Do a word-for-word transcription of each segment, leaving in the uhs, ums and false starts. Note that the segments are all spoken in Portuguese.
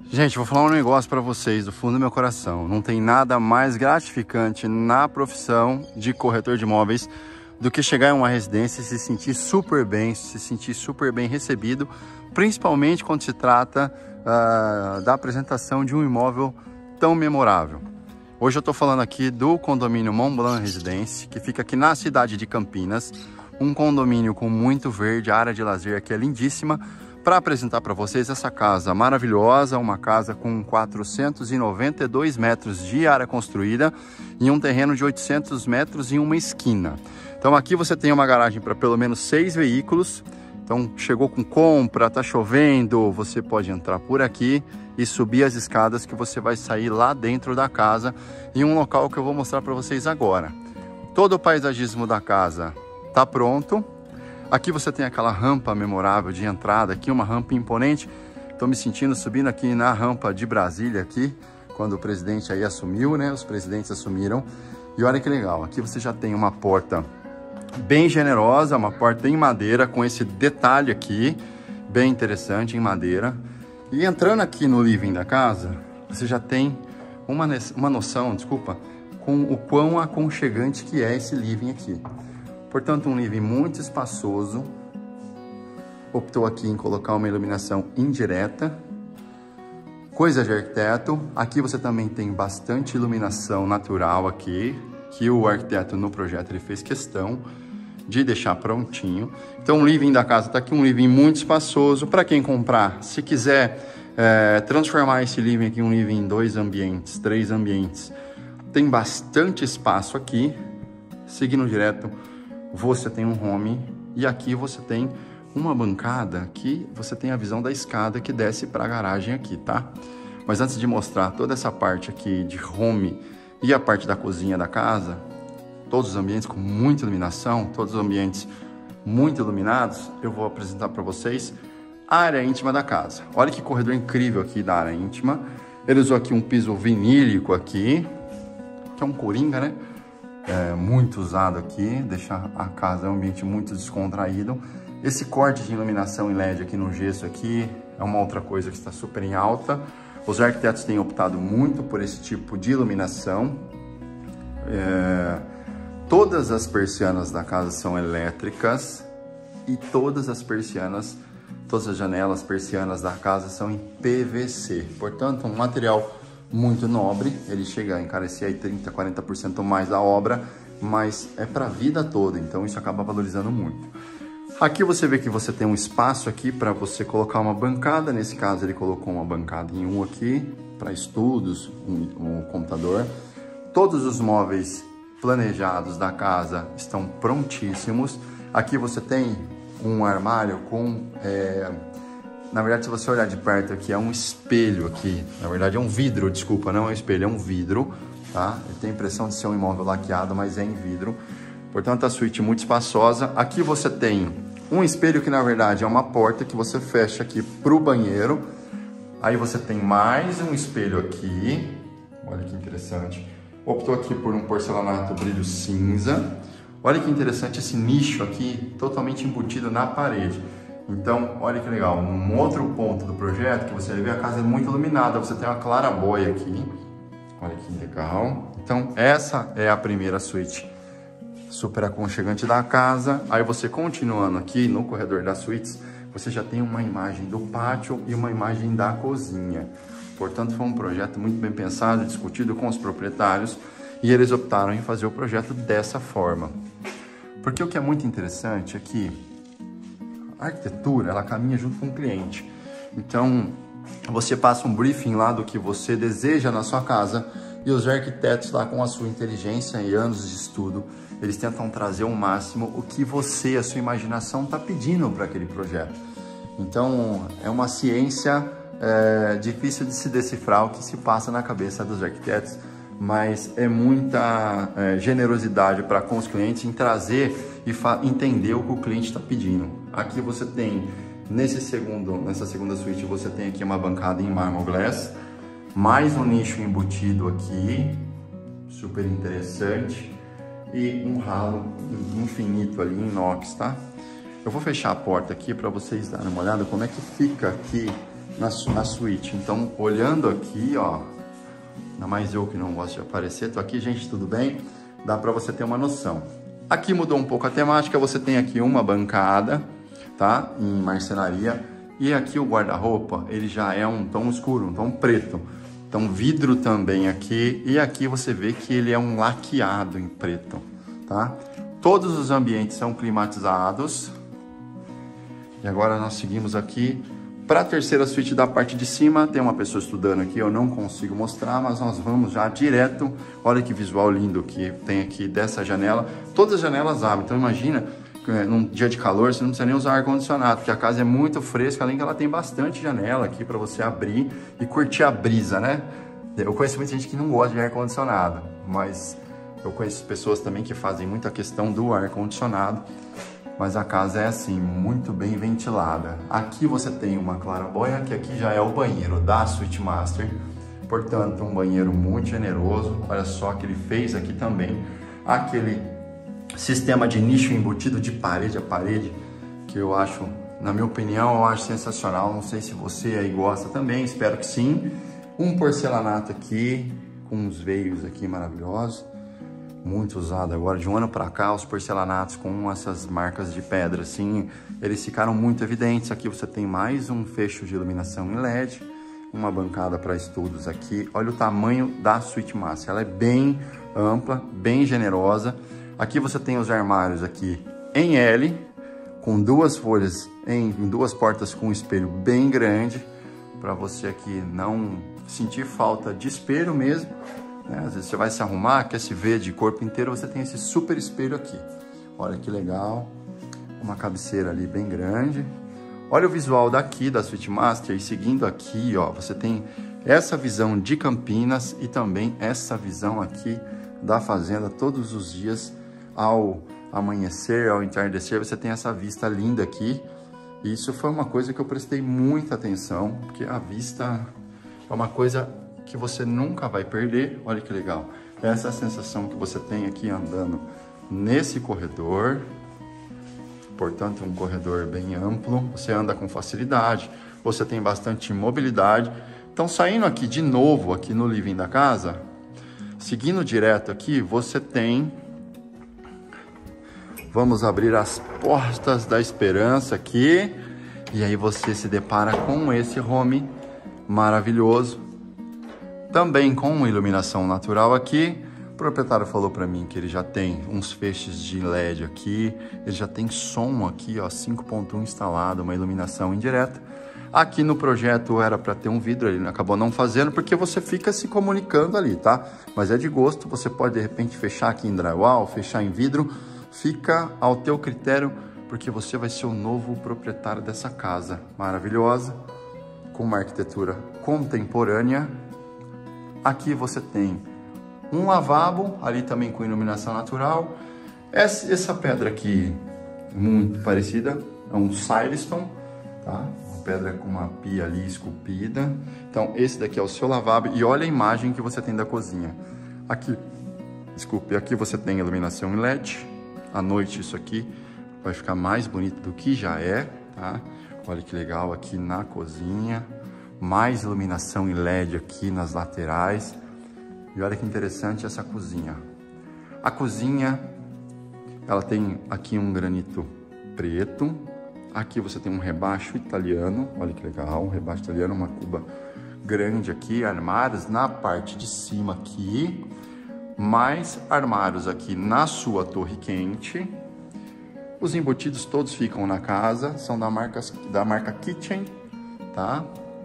Gente, vou falar um negócio para vocês do fundo do meu coração. Não tem nada mais gratificante na profissão de corretor de imóveis do que chegar em uma residência e se sentir super bem, se sentir super bem recebido, principalmente quando se trata uh, da apresentação de um imóvel tão memorável. Hoje eu estou falando aqui do condomínio Mont Blanc Residência, que fica aqui na cidade de Campinas, um condomínio com muito verde, a área de lazer aqui é lindíssima, para apresentar para vocês essa casa maravilhosa, uma casa com quatrocentos e noventa e dois metros de área construída em um terreno de oitocentos metros em uma esquina. Então aqui você tem uma garagem para pelo menos seis veículos. Então chegou com compra, tá chovendo, você pode entrar por aqui e subir as escadas que você vai sair lá dentro da casa em um local que eu vou mostrar para vocês agora. Todo o paisagismo da casa tá pronto. Aqui você tem aquela rampa memorável de entrada aqui, uma rampa imponente. Estou me sentindo subindo aqui na rampa de Brasília aqui, quando o presidente aí assumiu, né? Os presidentes assumiram. E olha que legal, aqui você já tem uma porta bem generosa, uma porta em madeira com esse detalhe aqui, bem interessante em madeira. E entrando aqui no living da casa, você já tem uma, uma noção, desculpa, com o quão aconchegante que é esse living aqui. Portanto, um living muito espaçoso. Optou aqui em colocar uma iluminação indireta. Coisa de arquiteto. Aqui você também tem bastante iluminação natural aqui, que o arquiteto no projeto ele fez questão de deixar prontinho. Então, o living da casa está aqui, um living muito espaçoso. Para quem comprar, se quiser é, transformar esse living aqui em um living em dois ambientes, três ambientes, tem bastante espaço aqui. Seguindo direto, você tem um home e aqui você tem uma bancada que você tem a visão da escada que desce para a garagem aqui, tá? Mas antes de mostrar toda essa parte aqui de home e a parte da cozinha da casa, todos os ambientes com muita iluminação, todos os ambientes muito iluminados, eu vou apresentar para vocês a área íntima da casa. Olha que corredor incrível aqui da área íntima. Ele usou aqui um piso vinílico aqui, que é um coringa, né? É, muito usado aqui, deixa a casa um ambiente muito descontraído. Esse corte de iluminação em L E D aqui no gesso aqui é uma outra coisa que está super em alta. Os arquitetos têm optado muito por esse tipo de iluminação. É, todas as persianas da casa são elétricas e todas as persianas, todas as janelas persianas da casa são em P V C. Portanto, um material muito nobre, ele chega a encarecer aí trinta, quarenta por cento mais da obra, mas é para a vida toda, então isso acaba valorizando muito. Aqui você vê que você tem um espaço aqui para você colocar uma bancada, nesse caso ele colocou uma bancada em um aqui, para estudos, um, um computador. Todos os móveis planejados da casa estão prontíssimos. Aqui você tem um armário com... É, na verdade, se você olhar de perto aqui, é um espelho aqui. Na verdade, é um vidro, desculpa, não é um espelho, é um vidro, tá? Ele tem a impressão de ser um imóvel laqueado, mas é em vidro. Portanto, a suíte muito espaçosa. Aqui você tem um espelho que, na verdade, é uma porta que você fecha aqui pro banheiro. Aí você tem mais um espelho aqui. Olha que interessante. Optou aqui por um porcelanato brilho cinza. Olha que interessante esse nicho aqui, totalmente embutido na parede. Então, olha que legal, um outro ponto do projeto que você vê, a casa é muito iluminada, você tem uma claraboia aqui, olha que legal. Então, essa é a primeira suíte super aconchegante da casa. Aí você continuando aqui no corredor das suítes, você já tem uma imagem do pátio e uma imagem da cozinha. Portanto, foi um projeto muito bem pensado, discutido com os proprietários e eles optaram em fazer o projeto dessa forma. Porque o que é muito interessante é que a arquitetura, ela caminha junto com o cliente. Então, você passa um briefing lá do que você deseja na sua casa e os arquitetos lá com a sua inteligência e anos de estudo, eles tentam trazer ao máximo o que você, a sua imaginação está pedindo para aquele projeto. Então, é uma ciência é, difícil de se decifrar o que se passa na cabeça dos arquitetos, mas é muita é, generosidade para com os clientes em trazer e entender o que o cliente está pedindo. Aqui você tem, nesse segundo, nessa segunda suíte, você tem aqui uma bancada em mármore glass, mais um nicho embutido aqui, super interessante, e um ralo infinito ali em inox, tá? Eu vou fechar a porta aqui para vocês darem uma olhada como é que fica aqui na, na suíte. Então, olhando aqui, ó, ainda mais eu que não gosto de aparecer, tô aqui, gente, tudo bem? Dá para você ter uma noção. Aqui mudou um pouco a temática, você tem aqui uma bancada, tá? Em marcenaria. E aqui o guarda-roupa, ele já é um tom escuro, um tom preto. Então, vidro também aqui. E aqui você vê que ele é um laqueado em preto, tá? Todos os ambientes são climatizados. E agora nós seguimos aqui para a terceira suíte da parte de cima. Tem uma pessoa estudando aqui, eu não consigo mostrar, mas nós vamos já direto. Olha que visual lindo que tem aqui dessa janela. Todas as janelas abrem, então imagina, num dia de calor você não precisa nem usar ar-condicionado, porque a casa é muito fresca, além que ela tem bastante janela aqui para você abrir e curtir a brisa, né? Eu conheço muita gente que não gosta de ar-condicionado, mas eu conheço pessoas também que fazem muita questão do ar-condicionado. Mas a casa é assim, muito bem ventilada. Aqui você tem uma claraboia, que aqui já é o banheiro da Suite Master. Portanto, um banheiro muito generoso. Olha só que ele fez aqui também aquele sistema de nicho embutido de parede a parede, que eu acho, na minha opinião, eu acho sensacional. Não sei se você aí gosta também, espero que sim. Um porcelanato aqui, com uns veios aqui maravilhosos. Muito usado agora, de um ano para cá, os porcelanatos com essas marcas de pedra, assim, eles ficaram muito evidentes. Aqui você tem mais um fecho de iluminação em L E D, uma bancada para estudos aqui. Olha o tamanho da Suite Master, ela é bem ampla, bem generosa. Aqui você tem os armários aqui em L, com duas folhas, em duas portas com um espelho bem grande, para você aqui não sentir falta de espelho mesmo. Às vezes você vai se arrumar, quer se ver de corpo inteiro, você tem esse super espelho aqui. Olha que legal. Uma cabeceira ali bem grande. Olha o visual daqui da Suite Master. E seguindo aqui, ó, você tem essa visão de Campinas e também essa visão aqui da fazenda todos os dias ao amanhecer, ao entardecer. Você tem essa vista linda aqui. E isso foi uma coisa que eu prestei muita atenção, porque a vista é uma coisa que você nunca vai perder. Olha que legal. Essa é a sensação que você tem aqui andando nesse corredor. Portanto, um corredor bem amplo. Você anda com facilidade. Você tem bastante mobilidade. Então, saindo aqui de novo, aqui no living da casa, seguindo direto aqui, você tem... Vamos abrir as portas da esperança aqui. E aí você se depara com esse home maravilhoso. Também com iluminação natural aqui. O proprietário falou para mim que ele já tem uns feixes de L E D aqui. Ele já tem som aqui, ó, cinco ponto um instalado, uma iluminação indireta. Aqui no projeto era para ter um vidro, ele acabou não fazendo porque você fica se comunicando ali, tá? Mas é de gosto, você pode de repente fechar aqui em drywall, fechar em vidro. Fica ao teu critério, porque você vai ser o novo proprietário dessa casa maravilhosa, com uma arquitetura contemporânea. Aqui você tem um lavabo, ali também com iluminação natural. Essa, essa pedra aqui, muito parecida, é um silestone, tá? Uma pedra com uma pia ali esculpida. Então, esse daqui é o seu lavabo. E olha a imagem que você tem da cozinha. Aqui, desculpe, aqui você tem iluminação em L E D. À noite isso aqui vai ficar mais bonito do que já é, tá? Olha que legal aqui na cozinha. Mais iluminação em L E D aqui nas laterais. E olha que interessante essa cozinha. A cozinha, ela tem aqui um granito preto. Aqui você tem um rebaixo italiano. Olha que legal, um rebaixo italiano, uma cuba grande aqui. Armários na parte de cima aqui. Mais armários aqui na sua torre quente. Os embutidos todos ficam na casa. São da marca, da marca Kitchen, tá?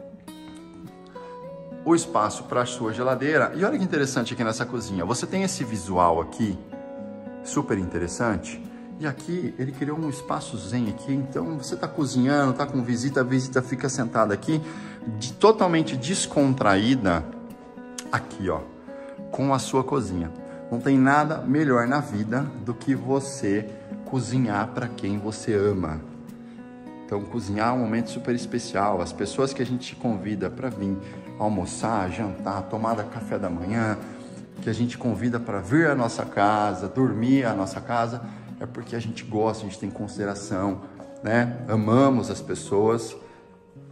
O espaço para a sua geladeira. E olha que interessante aqui nessa cozinha. Você tem esse visual aqui, super interessante. E aqui, ele criou um espaço zen aqui. Então, você está cozinhando, está com visita, a visita fica sentada aqui, de, totalmente descontraída, aqui, ó, com a sua cozinha. Não tem nada melhor na vida do que você cozinhar para quem você ama. Então, cozinhar é um momento super especial. As pessoas que a gente convida para vir almoçar, jantar, tomar café da manhã, que a gente convida para vir à nossa casa, dormir à nossa casa, é porque a gente gosta, a gente tem consideração, né? Amamos as pessoas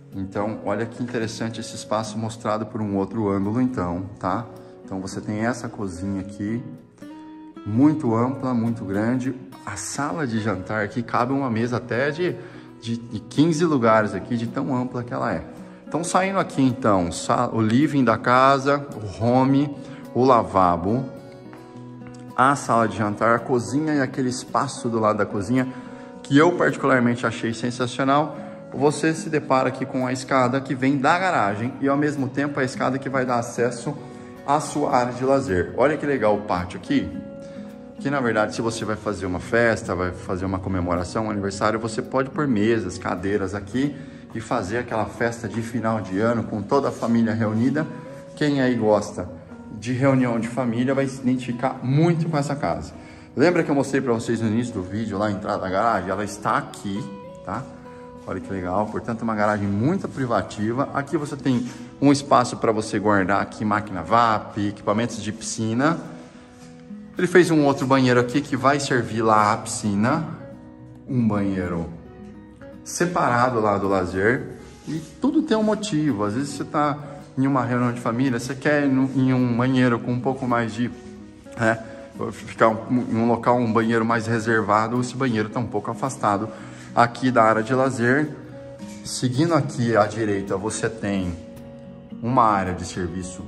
Então, olha que interessante esse espaço mostrado por um outro ângulo, então, tá? Então, você tem essa cozinha aqui, muito ampla, muito grande. A sala de jantar aqui cabe uma mesa até de, de, de quinze lugares aqui, de tão ampla que ela é. Então, saindo aqui, então, o living da casa, o home, o lavabo, a sala de jantar, a cozinha e aquele espaço do lado da cozinha, que eu particularmente achei sensacional. Você se depara aqui com a escada que vem da garagem e ao mesmo tempo a escada que vai dar acesso à sua área de lazer. Olha que legal o pátio aqui, que na verdade se você vai fazer uma festa, vai fazer uma comemoração, um aniversário, você pode pôr mesas, cadeiras aqui e fazer aquela festa de final de ano com toda a família reunida. Quem aí gosta de reunião de família vai se identificar muito com essa casa. Lembra que eu mostrei para vocês no início do vídeo lá a entrada da garagem? Ela está aqui, tá? Olha que legal, portanto uma garagem muito privativa. Aqui você tem um espaço para você guardar aqui máquina V A P, equipamentos de piscina. Ele fez um outro banheiro aqui que vai servir lá a piscina. Um banheiro separado lá do lazer. E tudo tem um motivo. Às vezes você está em uma reunião de família, você quer ir em um banheiro com um pouco mais de... É, ficar em um local, um banheiro mais reservado. Esse banheiro está um pouco afastado aqui da área de lazer. Seguindo aqui à direita, você tem uma área de serviço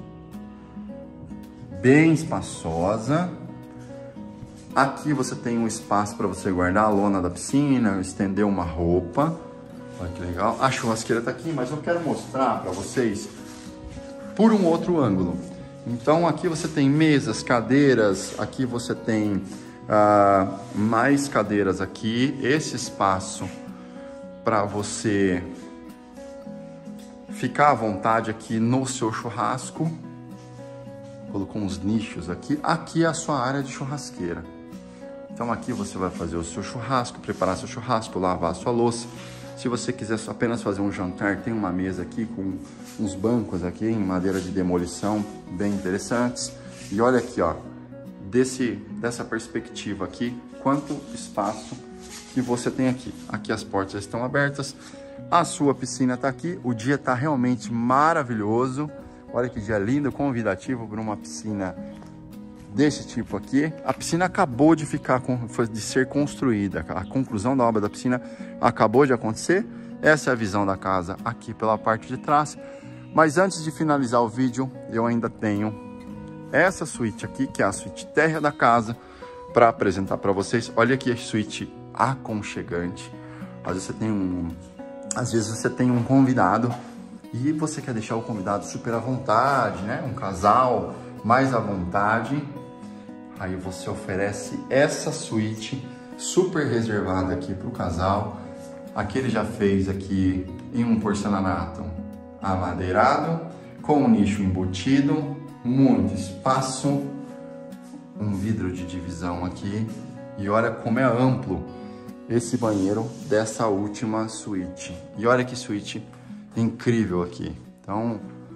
bem espaçosa. Aqui você tem um espaço para você guardar a lona da piscina, estender uma roupa. Olha que legal. A churrasqueira está aqui, mas eu quero mostrar para vocês por um outro ângulo. Então aqui você tem mesas, cadeiras, aqui você tem uh, mais cadeiras aqui, esse espaço para você ficar à vontade aqui no seu churrasco. Colocou uns nichos aqui, aqui é a sua área de churrasqueira. Então aqui você vai fazer o seu churrasco, preparar seu churrasco, lavar a sua louça. Se você quiser apenas fazer um jantar, tem uma mesa aqui com uns bancos aqui em madeira de demolição, bem interessantes. E olha aqui, ó, desse, dessa perspectiva aqui, quanto espaço que você tem aqui. Aqui as portas estão abertas, a sua piscina está aqui, o dia está realmente maravilhoso. Olha que dia lindo, convidativo para uma piscina desse tipo aqui. A piscina acabou de ficar de ser construída, a conclusão da obra da piscina acabou de acontecer. Essa é a visão da casa aqui pela parte de trás. Mas antes de finalizar o vídeo, eu ainda tenho essa suíte aqui, que é a suíte térrea da casa, para apresentar para vocês. Olha aqui a suíte aconchegante. Às vezes você tem um, às vezes você tem um convidado e você quer deixar o convidado super à vontade, né? Um casal mais à vontade. Aí você oferece essa suíte super reservada aqui para o casal. Aqui ele já fez aqui em um porcelanato amadeirado, com um nicho embutido, muito espaço, um vidro de divisão aqui. E olha como é amplo esse banheiro dessa última suíte. E olha que suíte incrível aqui. Então,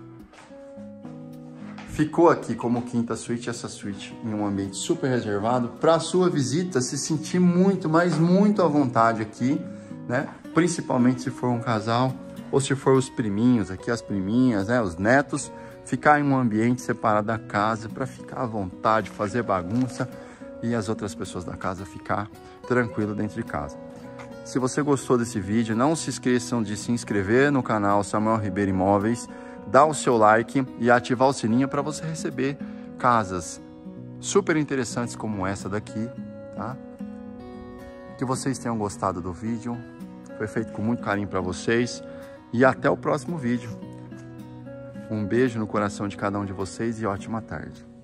ficou aqui como quinta suíte, essa suíte em um ambiente super reservado para a sua visita se sentir muito, mas muito à vontade aqui, né? Principalmente se for um casal ou se for os priminhos aqui, as priminhas, né? Os netos, ficar em um ambiente separado da casa para ficar à vontade, fazer bagunça e as outras pessoas da casa ficar tranquilo dentro de casa. Se você gostou desse vídeo, não se esqueçam de se inscrever no canal Samuel Ribeiro Imóveis, dar o seu like e ativar o sininho para você receber casas super interessantes como essa daqui, tá? Que vocês tenham gostado do vídeo, foi feito com muito carinho para vocês e até o próximo vídeo. Um beijo no coração de cada um de vocês e ótima tarde.